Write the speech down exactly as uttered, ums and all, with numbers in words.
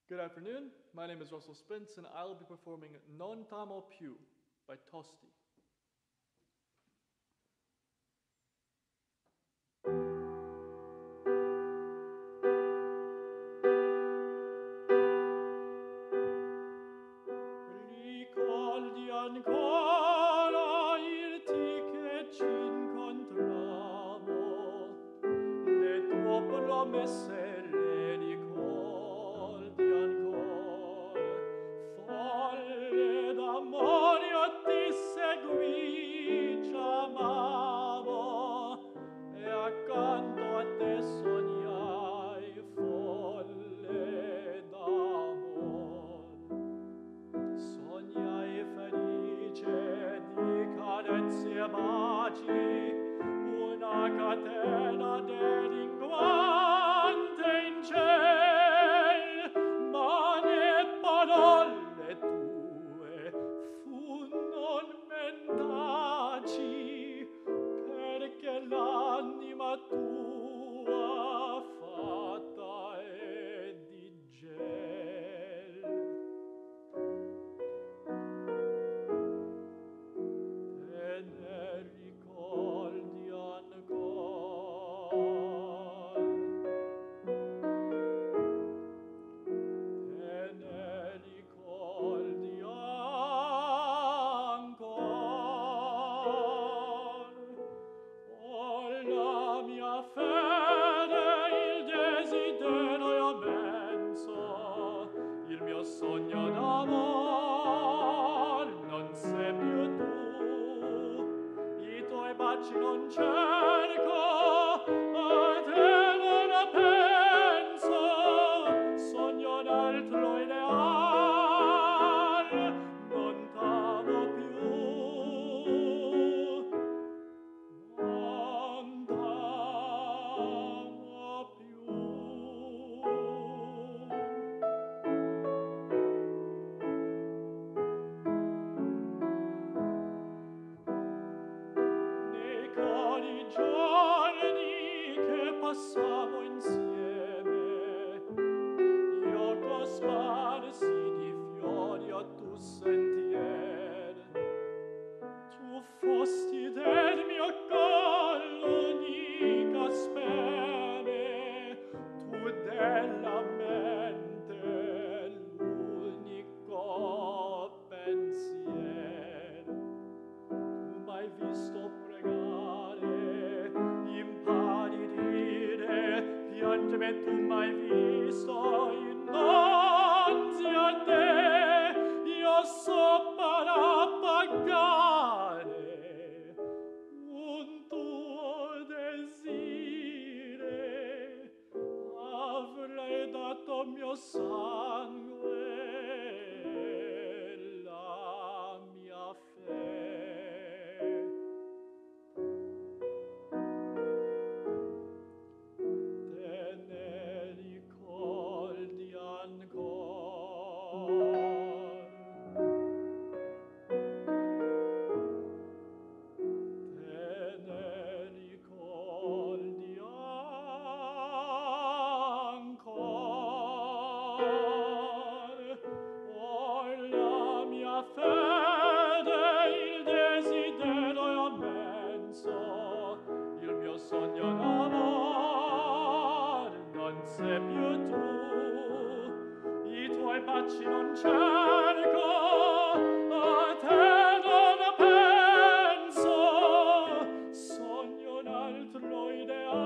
Good afternoon. My name is Russell Spence, and I'll be performing Non T'amo Più by Tosti. Ricordi ancora il dì che ci incontrammo, le tue promesse le ricordi ancora, folle d'amore io ti seguì, ci amavo e accanto a te sognai folle d'amore. Sognai felice di carezze e baci, una catena delinquente in ciel, ma le parole tue furono mendaci, perché l'anima tua fatta è di gel. Te ne ricordi ancora, te ne ricordi ancora, oh la mia fede, il desiderio immenso, il mio sogno d'amor, non sei più tu, i tuoi baci non cerco, a te non penso, sogno un altro ideal, non t'amo più, non t'amo più. Nei cari giorni che passavo insieme, io cosparsi di fiori a tu sentier, tu fosti del mio collo unica speme, tu della mente l'unico pensier. Tu m'hai visto pregare, impallidire, piangere, tu m'hai visto innanzi a te, io so para pagare un tuo desire, avrei dato mio sangue, la mia fe. Te ne ricordi ancora, te ne ricordi ancora, oh la mia fede, il desiderio immenso, il mio sogno d'amor, non sei più tu, i tuoi baci non cerco, a te non penso, sogno un altro ideale.